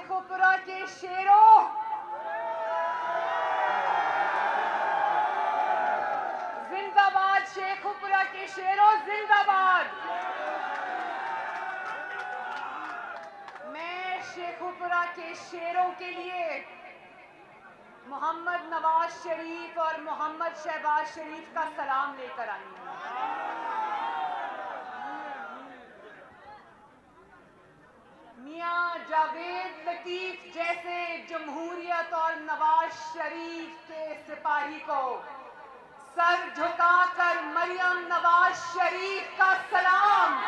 शेखुपुरा के शेरों, जिंदाबाद शेखुपुरा के शेरों, जिंदाबाद। मैं शेखुपुरा के शेरों के लिए मोहम्मद नवाज शरीफ और मोहम्मद शहबाज शरीफ का सलाम लेकर आई हूँ। मियां जावेद लतीफ जैसे जमहूरियत और नवाज शरीफ के सिपाही को सर झुकाकर मरियम नवाज शरीफ का सलाम।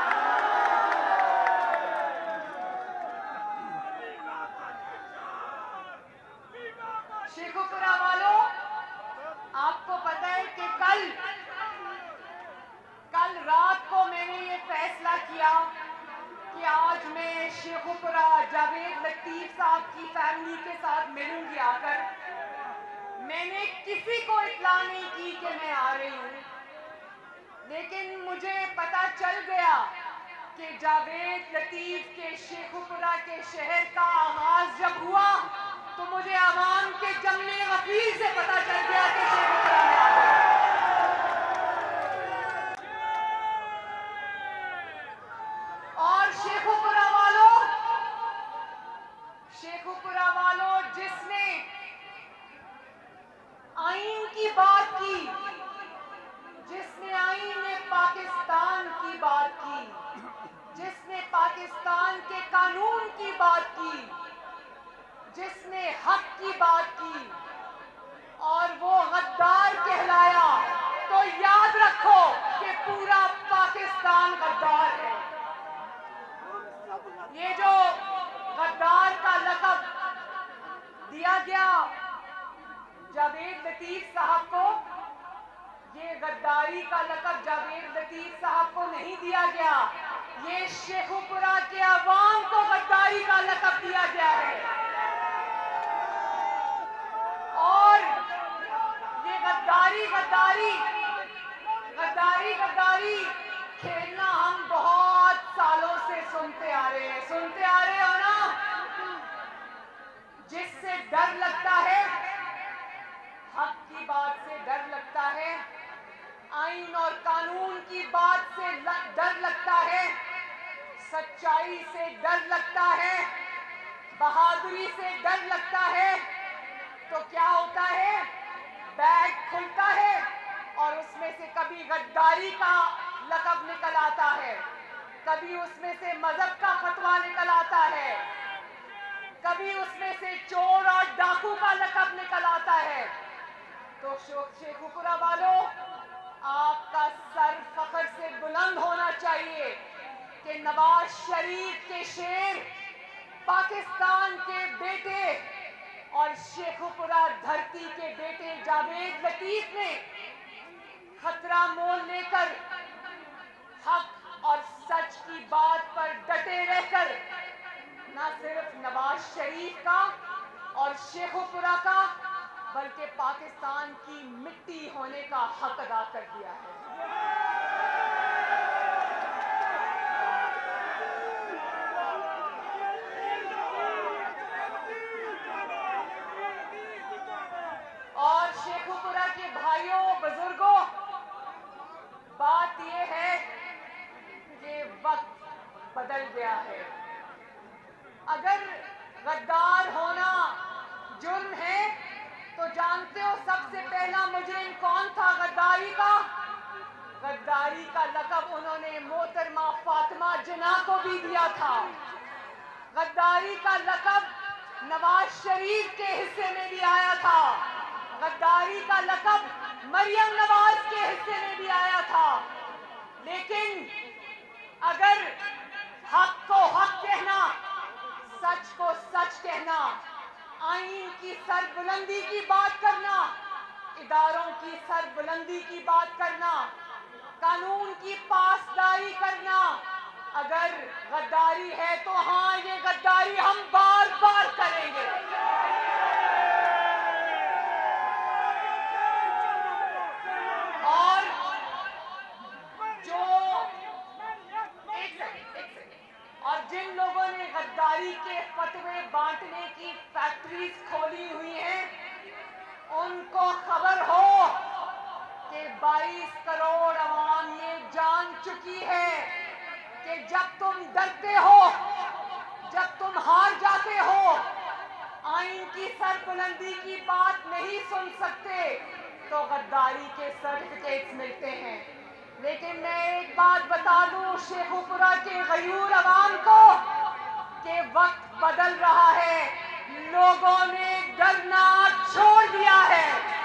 शेखुपुरा वालों, आपको पता है कि कल रात को मैंने ये फैसला किया कि आज मैं शेखुपुरा जावेद लतीफ साहब की फैमिली के साथ मिलूंगी आकर। मैंने किसी को इत्तला नहीं की कि मैं आ रही हूँ, लेकिन मुझे पता चल गया कि जावेद लतीफ के शेखुपुरा के शहर का आगाज जब हुआ तो मुझे आवाम के जमने वकील से पता चल गया कि शेखुपुरा में आ गए। और शेखुपुरा वालों, जिसने आईन की बात की, जिसने आईन पाकिस्तान की बात की, जिसने पाकिस्तान के कानून की बात की, जिसने हक की बात की और वो गद्दार कहलाया, तो याद रखो कि पूरा पाकिस्तान गद्दार है। ये जो गद्दार का लक़ब दिया गया जावेद लतीफ साहब को, ये गद्दारी का लक़ब जावेद लतीफ साहब को नहीं दिया गया, ये शेखुपुरा के अवाम को गद्दारी का लक़ब दिया गया है। और ये गद्दारी खेलना हम बहुत सालों से सुनते आ रहे हो ना। जिससे डर लगता है, हक की बात से डर लगता है, आईन और कानून की बात से डर लगता है, सच्चाई से डर लगता है, बहादुरी से डर लगता है, तो क्या होता है, बैग खुलता है और उसमें से कभी गद्दारी का लक़ब निकल आता है, कभी उसमें से मजहब का फतवा निकल आता है, कभी उसमें से चोर और डाकू का लक़ब निकल आता है। तो शेखुपुरा वालों, आपका सर फख्र से बुलंद होना चाहिए कि नवाज शरीफ के शेर, पाकिस्तान के बेटे और शेखुपुरा धरती के बेटे जावेद लतीफ ने खतरा मोल लेकर हक और सच की बात पर डटे रहकर न सिर्फ नवाज शरीफ का और शेखुपुरा का, बल्कि पाकिस्तान की मिट्टी होने का हक अदा कर दिया है। और शेखुपुरा के भाइयों बुजुर्गों, बात यह है कि वक्त बदल गया है। अगर गद्दार होना जुर्म है तो जानते हो सबसे पहला मुजरिम कौन था गद्दारी का? गद्दारी का लक़ब उन्होंने मोहतरमा फातिमा जिन्ना को भी दिया था। गद्दारी का लक़ब नवाज शरीफ के हिस्से में भी आया था। गद्दारी का लक़ब मरियम नवाज के हिस्से में भी आया था। लेकिन अगर हक को हक कहना, सच को सच कहना, आईन की सरबुलंदी की बात करना, इदारों की सरबुलंदी की बात करना, कानून की पासदारी करना, अगर गद्दारी है तो हाँ, ये गद्दारी हम बार बार करेंगे। और जो जिन लोगों ने गद्दारी غداری کے فتوے بانٹنے کی فیکٹریز کھولی ہوئی ہیں، ان کو خبر ہو کہ 22 کروڑ عوام یہ جان چکی ہے کہ جب تم ڈرتے ہو، جب تم ہار جاتے ہو، آئین کی سربلندی کی بات نہیں سن سکتے، تو غداری کے سرٹیفکیٹس ملتے ہیں۔ لیکن میں ایک بات بتا دوں شیخو پورہ کے غیور عوام کو کہ وقت بدل رہا ہے، لوگوں نے ڈرنا چھوڑ دیا ہے۔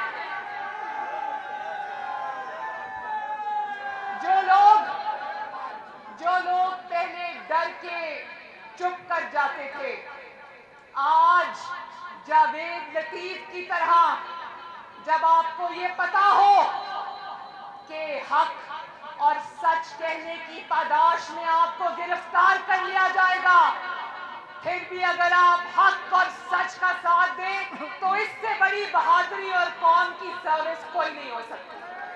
جو لوگ پہلے ڈر کے چپ کر جاتے تھے، آج جاوید لطیف کی طرح جب آپ کو یہ پتا ہو کہ حق اور سچ کہنے کی پاداش میں آپ کو گرفتار کر لیا جائے گا، پھر بھی اگر آپ حق اور سچ کا ساتھ دیں تو اس سے بڑی بہادری اور قوم کی سروس کوئی نہیں ہو سکتی۔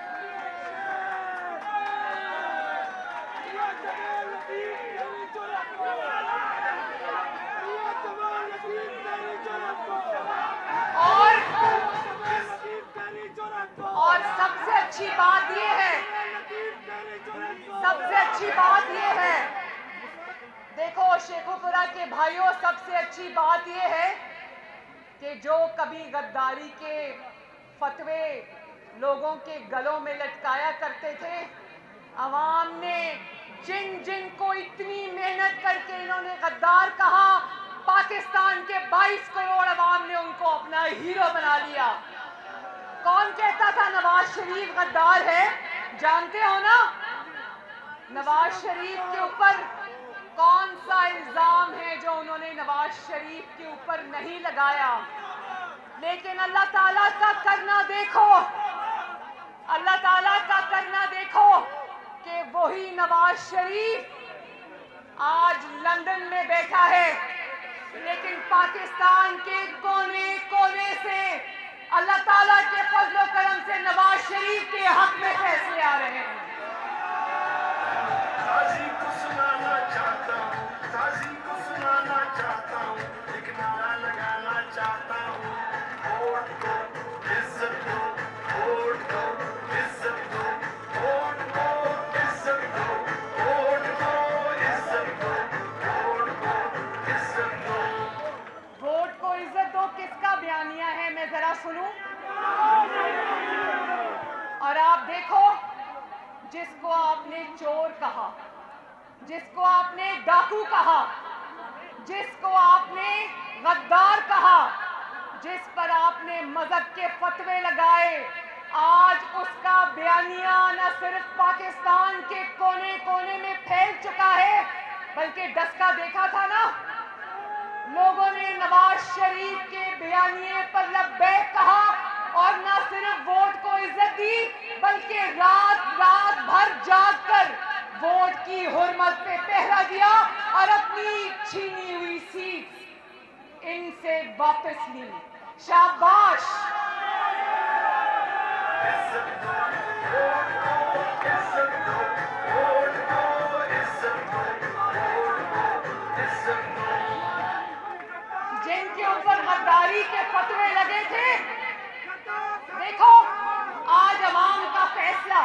اور سب سے اچھی بات یہ ہے، دیکھو شیخو پورہ کے بھائیوں، سب سے اچھی بات یہ ہے کہ جو کبھی غداری کے فتوے لوگوں کے گلوں میں لٹکایا کرتے تھے، عوام نے جن کو اتنی محنت کر کے انہوں نے غدار کہا، پاکستان کے 22 کروڑ عوام نے ان کو اپنا ہیرو بنا لیا۔ کون کہتا تھا نواز شریف غدار ہے؟ جانتے ہو نا نواز شریف کے اوپر کون سا الزام ہے جو انہوں نے نواز شریف کے اوپر نہیں لگایا؟ لیکن اللہ تعالیٰ کا کرنا دیکھو، اللہ تعالیٰ کا کرنا دیکھو کہ وہی نواز شریف آج لندن میں بیٹھا ہے، لیکن پاکستان کے کونے کونے سے اللہ تعالیٰ کے فضل و کرم سے نواز شریف کے حق میں فیصلے آ رہے ہیں۔ تازی کو سنانا چاہتا ہوں، تازی کو سنانا چاہتا ہوں، ایک نعرہ لگانا چاہتا ہوں، ووٹ دو عزت دو، ووٹ دو عزت دو، ووٹ دو عزت دو، ووٹ دو عزت دو، ووٹ دو عزت دو۔ ووٹ کو عزت دو کس کا بیانیہ ہے؟ میں ذرا سنوں۔ اور آپ دیکھو، جس کو آپ نے چور کہا، جس کو آپ نے ڈاکو کہا، جس کو آپ نے غدار کہا، جس پر آپ نے مذہب کے فتوے لگائے، آج اس کا بیانیہ نہ صرف پاکستان کے کونے کونے میں پھیل چکا ہے بلکہ ڈسکا دیکھا تھا نا، لوگوں نے نواز شریف کے بیانیے پر لبیک کہا اور نہ صرف ووٹ کو عزت دی بلکہ رات بھر جاگ کر ووٹ کی حرمت پہ پہرا دیا اور اپنی چھینی ہوئی سیٹ ان سے واپس لی۔ شاباش! عزت دو، ووٹ دو عزت دو، ووٹ دو عزت دو، ووٹ دو عزت دو۔ جن کے اوپر غداری کے فتوے لگے تھے، دیکھو آج عوام کا فیصلہ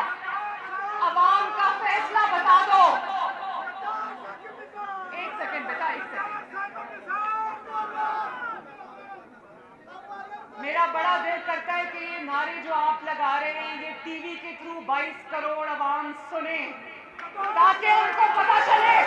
بتا دو۔ ایک سیکنڈ بیٹا، ایک سیکنڈ۔ میرا بڑا دل کرتا ہے کہ یہ نعرے جو آپ لگا رہے ہیں یہ ٹی وی کے تھرو 22 کروڑ عوام سنیں تاکہ ان کو پتا چلے،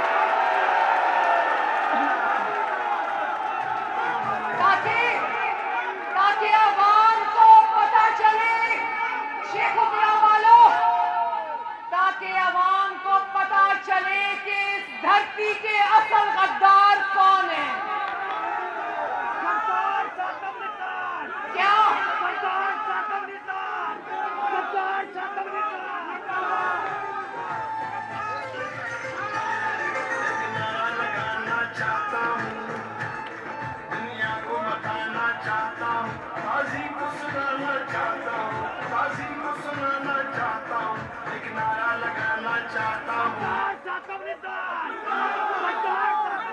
تاکہ عوام کو پتا چلے، شیخو پورہ والوں، تاکہ عوام کو پتا چلے کہ اس دھرتی کے اصل غدار کون ہیں۔ کیا نعرہ لگانا چاہتا ہوں، دنیا کو بتانا چاہتا ہوں، تازی کو سنانا چاہتا ہوں، تازی کو سنانا چاہتا ہوں، ایک نعرہ لگانا چاہتا ہوں۔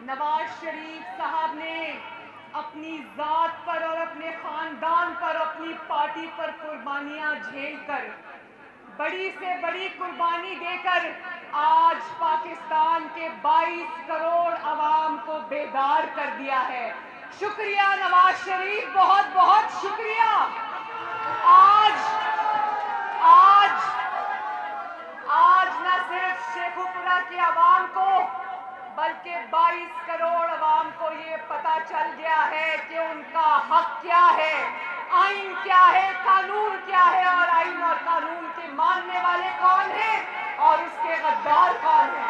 نواز شریف صاحب نے اپنی ذات پر اور اپنے خاندان پر، اپنی پارٹی پر قربانیاں جھیل کر، بڑی سے بڑی قربانی دے کر آج پاکستان کے 22 کروڑ عوام کو بیدار کر دیا ہے۔ شکریہ نواز شریف، بہت بہت شکریہ۔ آج نہ صرف شیخوپورہ کی عوام کو بلکہ 22 کروڑ عوام کو یہ پتہ چل گیا ہے کہ ان کا حق کیا ہے، آئین کیا ہے، قانون کیا ہے، اور آئین اور قانون کے ماننے والے کون ہیں اور اس کے غدار کون ہیں۔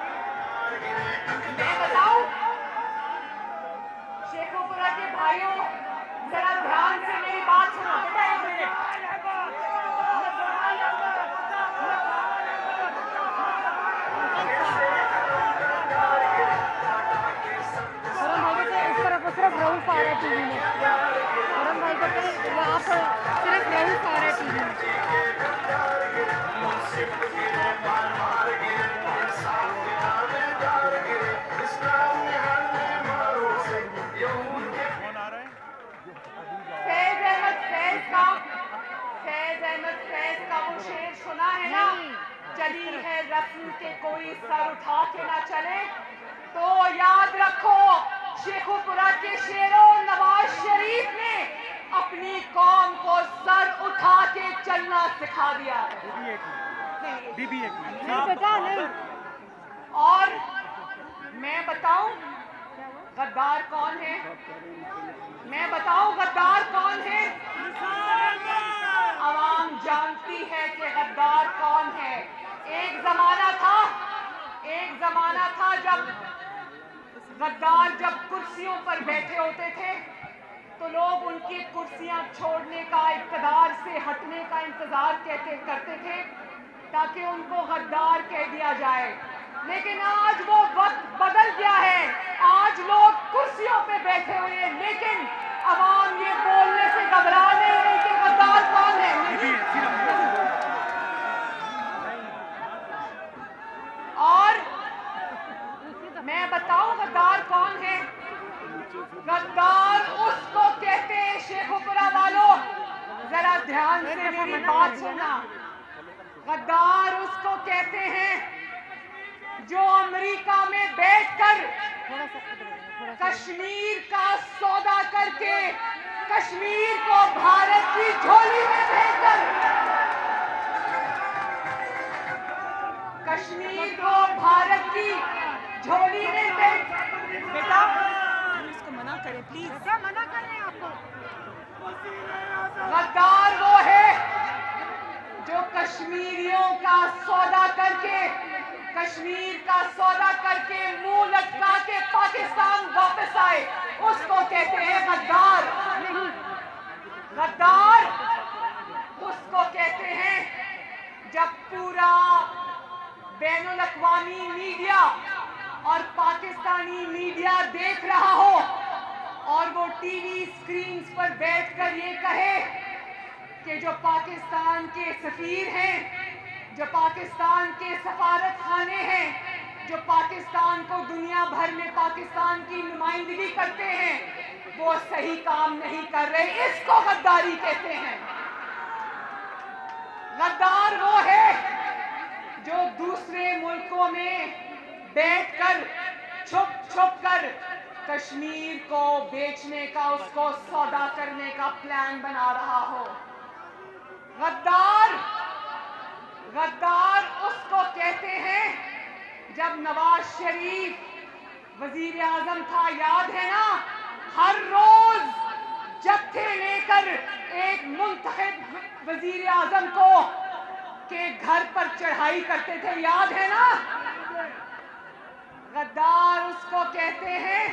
میں بتاؤں شیخوپورہ کے بھائیوں، ذرا دھیان سے میری بات سنو۔ بیٹا ایک منٹ، صرف رؤوف آ رہا ہے ٹی وی میں، کرم بھائی کو کہ آپ صرف رؤوف آ رہا ہے ٹی وی میں۔ فیض کا وہ شعر سنا ہے نا، چلی ہے رسم کے کوئی سر اٹھا کے نہ چلے، تو یاد رکھو شیخوپورہ کے شیروں، نواز شریف نے اپنی قوم کو سر اٹھا کے چلنا سکھا دیا ہے۔ اور میں بتاؤں غدار کون ہے؟ میں بتاؤں غدار کون ہے؟ عوام جانتی ہے کہ غدار کون ہے۔ ایک زمانہ تھا جب غدار جب کرسیوں پر بیٹھے ہوتے تھے تو لوگ ان کی کرسیاں چھوڑنے کا، اقتدار سے ہٹنے کا انتظار کرتے تھے تاکہ ان کو غدار کہہ دیا جائے، لیکن آج وہ وقت بدل گیا ہے۔ آج لوگ کرسیوں پہ بیٹھے ہوئے ہیں لیکن عوام یہ بولنے سے گھبرا نہیں رہی کہ غدار کون ہے۔ اور میں بتاؤں غدار کون ہے؟ غدار اس کو کہتے ہیں، شیخوپورہ والوں ذرا دھیان سے میری بات سننا، غدار اس کو کہتے ہیں جو امریکہ میں بیٹھ کر کشمیر کا سودا کر کے کشمیر کو بھارت کی جھولی میں بھیج کر کشمیر کو بھارت کی جھولی میں بیٹا اس کو منع کریں پلیز، منع کر رہے ہیں آپ کو۔ غدار وہ ہے جو کشمیریوں کا سودا کر کے، کشمیر کا سودا کر کے منہ لٹکا کے پاکستان واپس آئے، اس کو کہتے ہیں غدار۔ غدار اس کو کہتے ہیں جب پورا بین الاقوامی میڈیا اور پاکستانی میڈیا دیکھ رہا ہو اور وہ ٹی وی اسکرینز پر بیٹھ کر یہ کہے کہ جو پاکستان کے سفیر ہیں، جو پاکستان کے سفارت خانے ہیں، جو پاکستان کو دنیا بھر میں پاکستان کی نمائندگی کرتے ہیں، وہ صحیح کام نہیں کر رہے، اس کو غداری کہتے ہیں۔ غدار وہ ہے جو دوسرے ملکوں میں بیٹھ کر چھپ کر کشمیر کو بیچنے کا، اس کو سودا کرنے کا پلان بنا رہا ہو۔ غدار اس کو کہتے ہیں جب نواز شریف وزیر اعظم تھا، یاد ہے نا، ہر روز جتھے لے کر ایک منتخب وزیر اعظم کو کے گھر پر چڑھائی کرتے تھے، یاد ہے نا۔ غدار اس کو کہتے ہیں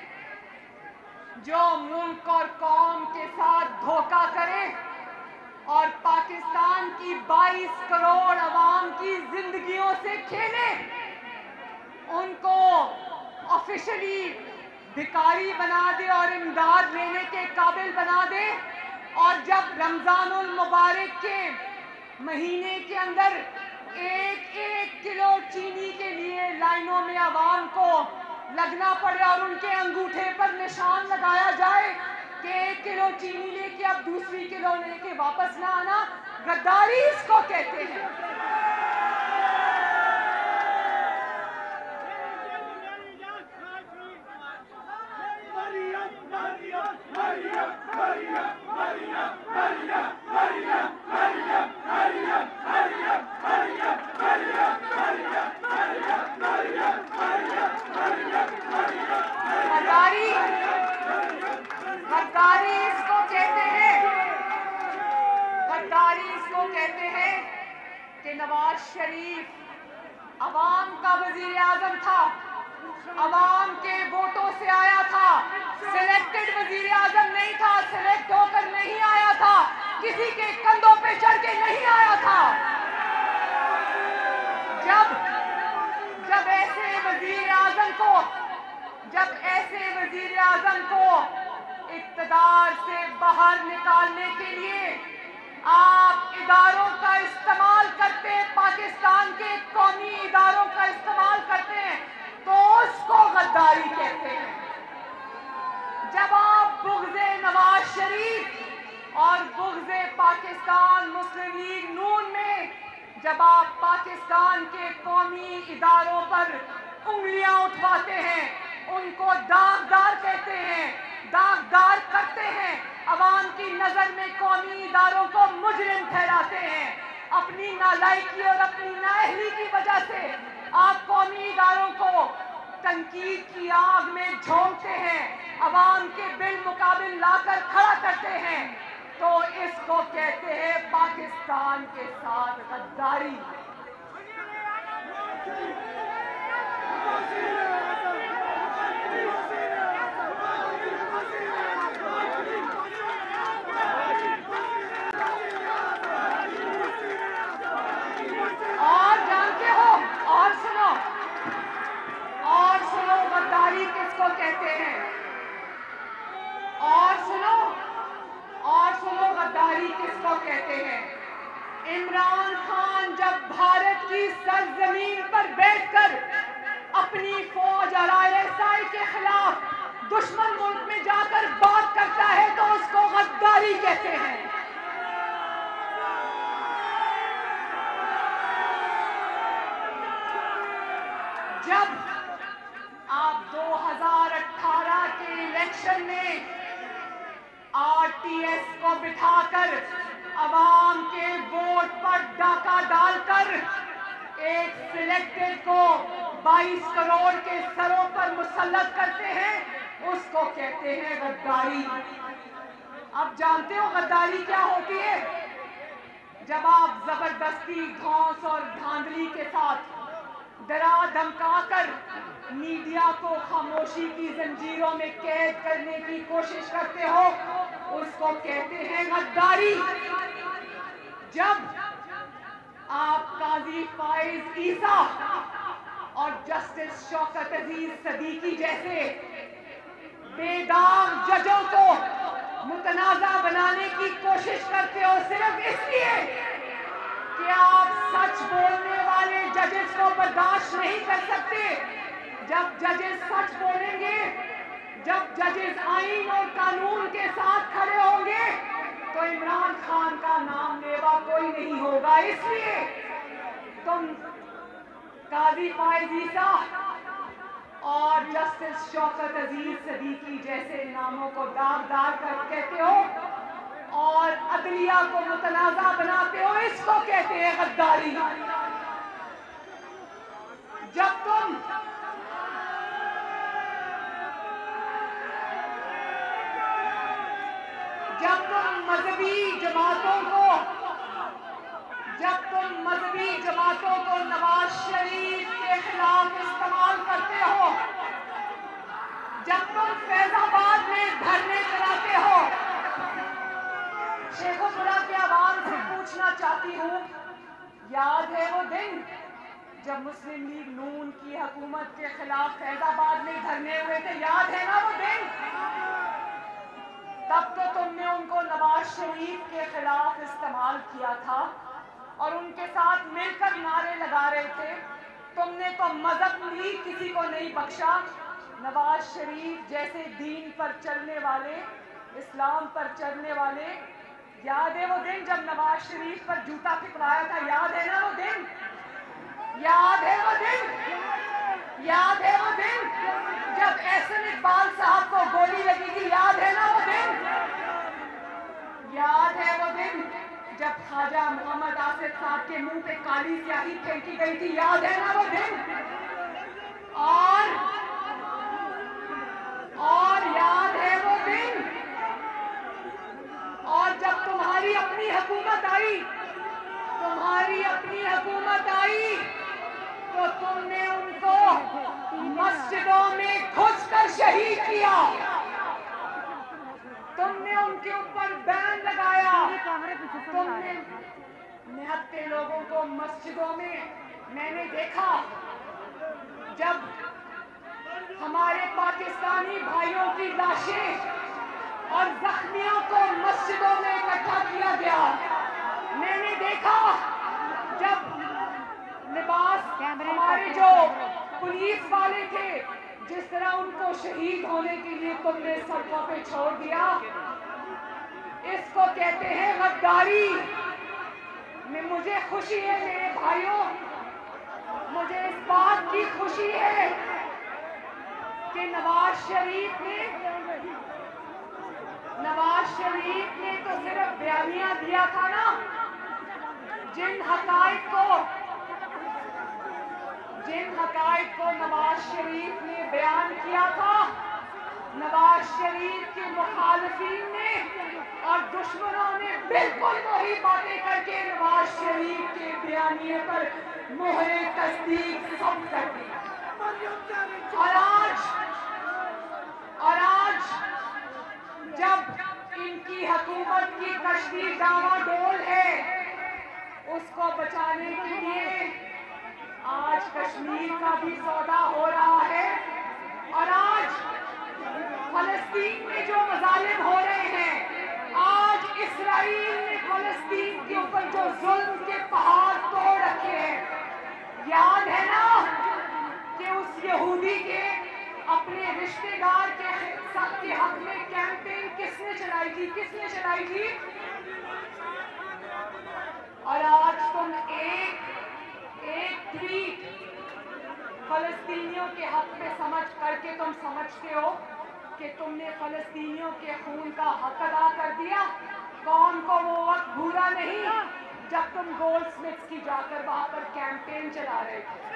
جو ملک اور قوم کے ساتھ دھوکہ کرے اور پاکستان کی 22 کروڑ عوام کی زندگیوں سے کھیلے، ان کو آفیشلی بھکاری بنا دے اور امداد لینے کے قابل بنا دے، اور جب رمضان المبارک کے مہینے کے اندر 1 کلو چینی کے لیے لائنوں میں عوام کو لگنا پڑے اور ان کے انگوٹھے پر نشان لگایا جائے کہ 1 کلو چینی لے کے اب دوسری کلو لے کے واپس نہ آنا، غداری اس کو کہتے ہیں۔ غداری اس کو کہتے ہیں، غداری اس کو کہتے ہیں کہ نواز شریف عوام کا وزیر اعظم تھا، عوام کے ووٹوں سے آیا تھا، سلیکٹڈ وزیر اعظم نہیں تھا، سلیکٹ ہو کر نہیں آیا تھا، کسی کے کندھوں پہ چڑھ کے نہیں آیا تھا۔ جب ایسے وزیر اعظم کو اقتدار سے باہر نکالنے کے لیے آپ اداروں کا استعمال کرتے، پاکستان کے قومی اداروں کا استعمال کرتے ہیں تو اس کو غداری کہتے ہیں۔ جب آپ بغض نواز شریف اور بغض پاکستان مسلم لیگ نون میں جب آپ پاکستان کے قومی اداروں پر انگلیاں اٹھواتے ہیں، ان کو داغدار کہتے ہیں، داغدار کرتے ہیں، عوام کی نظر میں قومی اداروں کو مجرم ٹھہراتے ہیں، اپنی نالائکی اور اپنی نااہلی کی وجہ سے آپ قومی اداروں کو تنقید کی آگ میں جھونکتے ہیں، عوام کے بالمقابل لا کر کھڑا کرتے ہیں، تو اس کو کہتے ہیں پاکستان کے ساتھ غداری۔ اور جانتے ہو، اور سنو غداری کس کو کہتے ہیں، اور سنو غداری کس کو کہتے ہیں۔ عمران خان جب بھارت کی سرزمین پر بیٹھ کر اپنی فوج اور ISI کے خلاف دشمن ملک میں جا کر بات کرتا ہے تو اس کو غداری کہتے ہیں۔ جب آپ 2018 کے الیکشن میں RTS کو بٹھا کر عوام کے ووٹ پر ڈاکہ ڈال کر ایک سلیکٹڈ کو 22 کروڑ کے سروں پر مسلط کرتے ہیں، اس کو کہتے ہیں غداری۔ اب جانتے ہو غداری کیا ہوتی ہے؟ جب آپ زبردستی دھونس اور دھاندلی کے ساتھ ڈرا دھمکا کر میڈیا کو خاموشی کی زنجیروں میں قید کرنے کی کوشش کرتے ہو، اس کو کہتے ہیں غداری۔ جب آپ قاضی فائز عیسیٰ اور جسٹس شوکت عزیز صدیقی جیسے بے داغ ججوں کو متنازع بنانے کی کوشش کرتے ہو صرف اس لیے کہ آپ سچ بولنے والے ججز کو برداشت نہیں کر سکتے۔ جب ججز سچ بولیں گے، جب ججز آئین اور قانون کے ساتھ کھڑے ہوں گے تو عمران خان کا نام لیوا کوئی نہیں ہوگا۔ اس لیے تم قاضی فائز عیسیٰ اور جسٹس شوکت عزیز صدیقی جیسے ناموں کو داغدار کر کہتے ہو اور عدلیہ کو متنازع بناتے ہو، اس کو کہتے ہیں غداری۔ جب تم مذہبی جماعتوں کو نواز شریف کے خلاف استعمال کرتے ہو، جب تم فیض آباد میں دھرنے چلاتے ہو، شیخ پورہ کے عوام سے پوچھنا چاہتی ہوں، یاد ہے وہ دن جب مسلم لیگ نون کی حکومت کے خلاف فیض آباد میں دھرنے ہوئے تھے؟ یاد ہے نا وہ دن؟ تب تو تم نے ان کو نواز شریف کے خلاف استعمال کیا تھا اور ان کے ساتھ مل کر نعرے لگا رہے تھے۔ تم نے تو مذہب لیگ کسی کو نہیں بخشا، نواز شریف جیسے دین پر چلنے والے، اسلام پر چلنے والے، یاد ہے وہ دن جب نواز شریف پر جوتا پھکوایا تھا؟ یاد ہے نا وہ دن؟ یاد ہے وہ دن؟ یاد ہے وہ دن جب احسن اقبال صاحب کو گولی لگی تھی؟ یاد ہے نا وہ دن؟ یاد ہے وہ دن جب خواجہ محمد آصف صاحب کے منہ پہ کالی سیاہی پھینکی گئی تھی؟ یاد ہے نا وہ دن؟ اور یاد ہے وہ دن، اور جب تمہاری اپنی حکومت آئی، تمہاری اپنی حکومت آئی تو تم نے ان کو مسجدوں میں گھس کر شہید کیا، تم نے ان کے اوپر بین لگایا، تم نے نہتے لوگوں کو مسجدوں میں نے دیکھا جب ہمارے پاکستانی بھائیوں کی لاشیں اور زخمیوں کو مسجدوں میں اکٹھا کیا گیا، میں نے دیکھا جب لباس ہمارے جو پولیس والے تھے جس طرح ان کو شہید ہونے کے لیے تم نے سڑکوں پہ چھوڑ دیا۔ اس کو کہتے ہیں غداری۔ مجھے خوشی ہے میرے بھائیوں، مجھے اس بات کی خوشی ہے کہ نواز شریف نے تو صرف بیانیہ دیا تھا نا، جن حقائق کو نواز شریف نے بیان کیا تھا، نواز شریف کے مخالفین نے اور دشمنوں نے بالکل وہی باتیں کر کے نواز شریف کے بیانیے پر مہر تصدیق سب کر دی۔ اور آج جب ان کی حکومت کی کشتی ڈاواں ڈول ہے، اس کو بچانے کے لیے آج کشمیر کا بھی سودا ہو رہا ہے، اور آج فلسطین میں جو مظالم ہو رہے ہیں، آج اسرائیل نے فلسطین کے اوپر جو ظلم کے پہاڑ توڑ رکھے ہیں، یاد ہے نا کہ اس یہودی کے اپنے رشتہ دار کے حق میں کیمپین کس نے چلائی تھی؟ اور آج تم ایک ٹویٹ فلسطینیوں کے حق میں سمجھ کر کے تم سمجھتے ہو کہ تم نے فلسطینیوں کے خون کا حق ادا کر دیا۔ قوم کو وہ وقت بھولا نہیں جب تم گولڈ سمتھس کی جا کر وہاں پر کیمپین چلا رہے تھے۔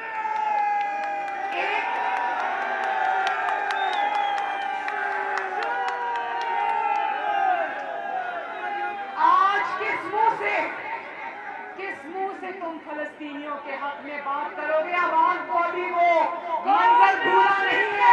آج کس منہ سے تم فلسطینیوں کے حق میں بات کرو گے؟ عوام کو ابھی وہ منظر بھولا نہیں ہے۔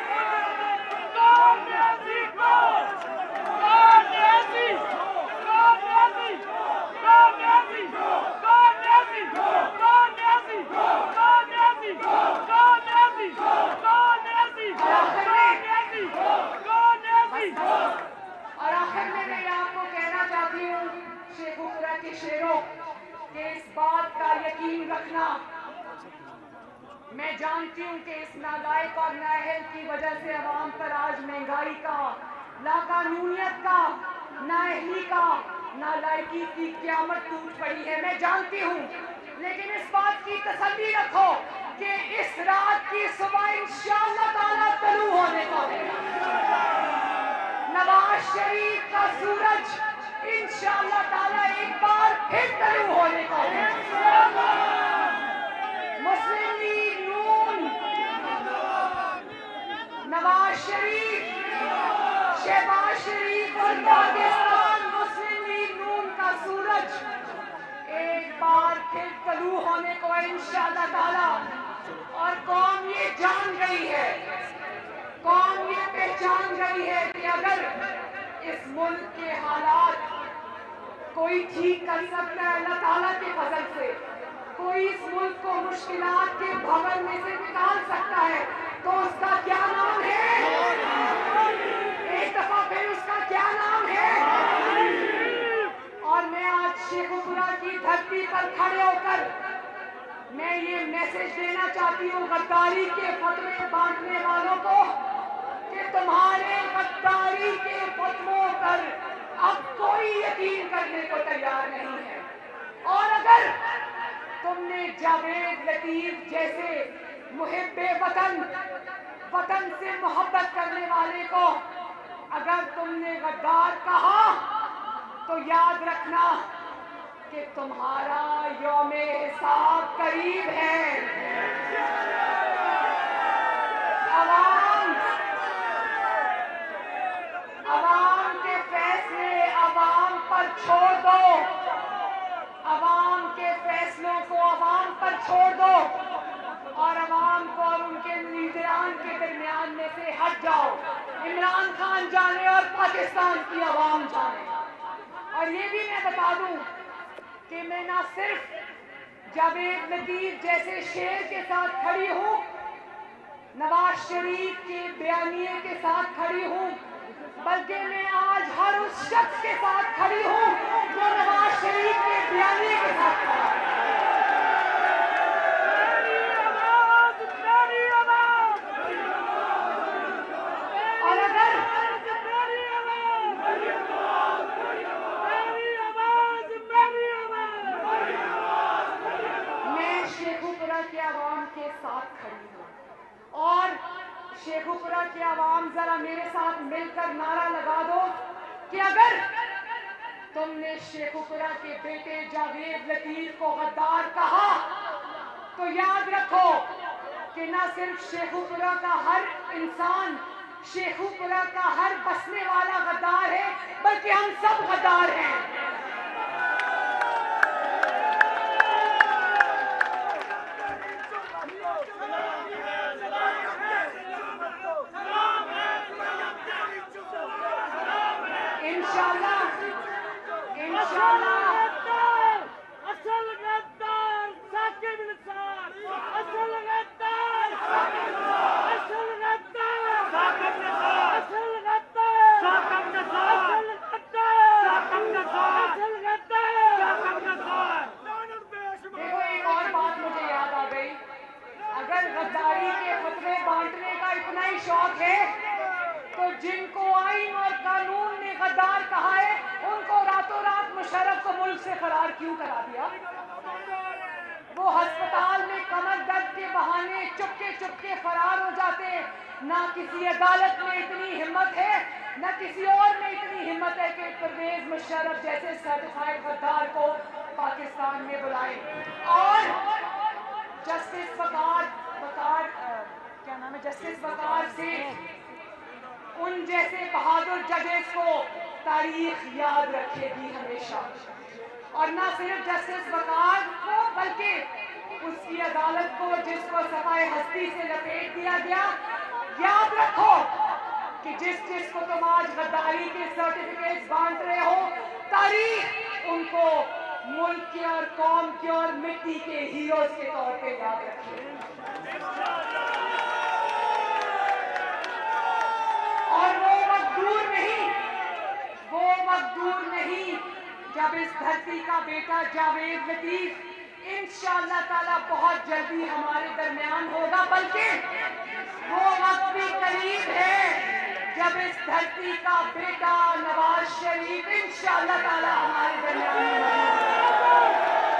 اور آخر میں یہ آپ کو کہنا چاہتی ہوں شیخ اقرا کے شعروں کہ اس بات کا یقین رکھنا، میں جانتی ہوں کہ اس نالائق اور نااہل کی وجہ سے عوام پر آج مہنگائی کا، لاقانونیت کا، نااہلی کا، نالائقی کی قیامت ٹوٹ پڑی ہے، میں جانتی ہوں، لیکن اس بات کی تسلی رکھو کہ اس رات کی صبح انشاءاللہ تعالیٰ طلوع ہونے کو ہے۔ نواز شریف کا سورج انشاءاللہ تعالیٰ ایک بار پھر طلوع ہونے کو ہے۔ مسلم لیگ نون، نواز شریف، شہباز شریف اور پاکستان مسلم لیگ نون کا سورج ایک بار پھر طلوع ہونے کو ہے انشاءاللہ تعالیٰ۔ اور قوم یہ جان گئی ہے، قوم یہ پہچان گئی ہے کہ اگر اس ملک کے حالات کوئی ٹھیک کر سکتا ہے اللہ تعالیٰ کے فضل سے، کوئی اس ملک کو مشکلات کے بھنور میں سے نکال سکتا ہے، تو اس کا کیا نام ہے؟ ایک دفعہ پھر اس کا کیا نام ہے؟ اور میں آج شیخ اقرا کی دھرتی پر کھڑے ہو کر میں یہ میسج دینا چاہتا ہوں ساتھیوں غداری کے فتوے بانٹنے والوں کو کہ تمہارے غداری کے فتووں پر اب کوئی یقین کرنے کو تیار نہیں ہے. اور اگر تم نے جاوید لطیف جیسے محب وطن، وطن سے محبت کرنے والے کو اگر تم نے غدار کہا تو یاد رکھنا کہ تمہارا یوم حساب قریب ہے. عوام کے فیصلے عوام پر چھوڑ دو، عوام کے فیصلوں کو عوام پر چھوڑ دو اور عوام کو اور ان کے لیڈران کے درمیان میں سے ہٹ جاؤ. عمران خان جانے اور پاکستان کی عوام جانے. اور یہ بھی میں بتا دوں کہ میں نہ صرف جاوید لطیف جیسے شیر کے ساتھ کھڑی ہوں، نواز شریف کے بیانیے کے ساتھ کھڑی ہوں، بلکہ میں آج ہر اس شخص کے ساتھ کھڑی ہوں جو نواز شریف کے بیانیے کے ساتھ کھڑا ہے. اور اگر میں شیخوپورہ کے عوام کے ساتھ کھڑی ہوں اور شیخوپورہ کے عوام ذرا میرے ساتھ مل کر نعرہ لگا دو کہ اگر تم نے شیخوپورہ کے بیٹے جاوید لطیف کو غدار کہا تو یاد رکھو کہ نہ صرف شیخوپورہ کا ہر انسان، شیخوپورہ کا ہر بسنے والا غدار ہے، بلکہ ہم سب غدار ہیں. دیکھو ایک اور بات مجھے یاد آ گئی. اگر غداری کے فتوے بانٹنے کا اتنا ہی شوق ہے تو جن کو آئین اور قانون نے غدار کہا ہے ان کو راتوں رات مشرف کو ملک سے فرار کیوں کرا دیا؟ وہ ہسپتال میں کمر درد کے بہانے چپکے فرار ہو جاتے. نہ کسی عدالت میں اتنی ہمت ہے، نہ کسی اور میں اتنی ہمت ہے کہ پرویز مشرف جیسے سرٹیفائیڈ غدار کو پاکستان میں بلائیں. اور جسٹس وقار سے ان جیسے بہادر ججز کو تاریخ یاد رکھے گی ہمیشہ. اور نہ صرف جسٹس وقار کو بلکہ اس کی عدالت کو جس کو صفائے ہستی سے لپیٹ دیا گیا. یاد رکھو کہ جس کو تم آج غداری کے سرٹیفکیٹس بانٹ رہے ہو، تاریخ ان کو ملک کے اور قوم کے اور مٹی کے ہیروز کے طور پہ یاد رکھے. اور وہ وقت دور نہیں جب اس دھرتی کا بیٹا جاوید لطیف انشاءاللہ تعالیٰ بہت جلدی ہمارے درمیان ہوگا، بلکہ وہ وقت بھی قریب ہے جب اس دھرتی کا بیٹا نواز شریف انشاءاللہ تعالیٰ ہمارے درمیان ہوگا.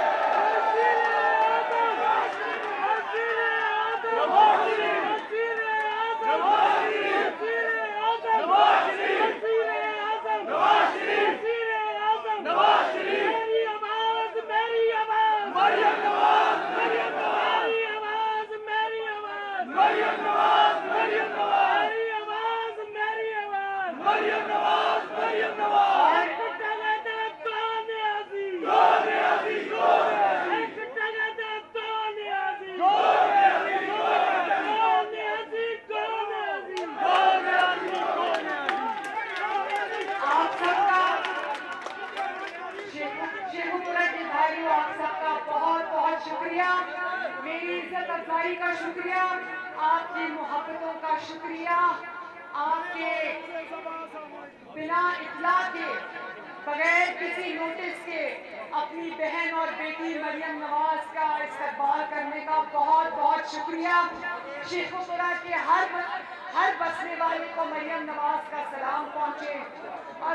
میری عزت افزائی کا شکریہ، آپ کی محبتوں کا شکریہ، آپ کے بنا اطلاع کے बगैर किसी नोटिस के अपनी बहन और बेटी मरियम नवाज का इस्तकबाल करने का बहुत बहुत शुक्रिया। शेखोपुरा के हर बसने वाले को मरियम नवाज का सलाम पहुंचे